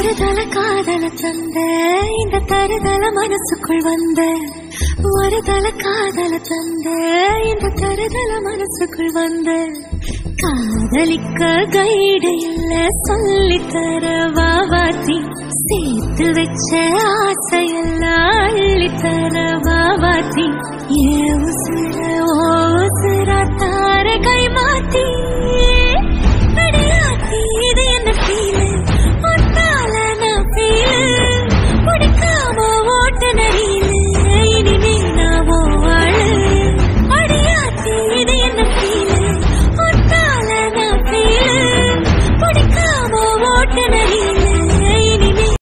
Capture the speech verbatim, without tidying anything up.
ஒரு தல காதல தந்த இந்த தருதல மனசுக்குள் வந்த ஒரு தல காதல தந்த இந்த தருதல மனசுக்குள் வந்த காதலிக்க கைடு இல்ல சொல்லித்தர வாவாத்தி சேர்த்து வச்ச ஆசையெல்லாம் அள்ளித்தர வாவாத்தி ஏ உசுர ஓ உசுரா தார கை மாத்தி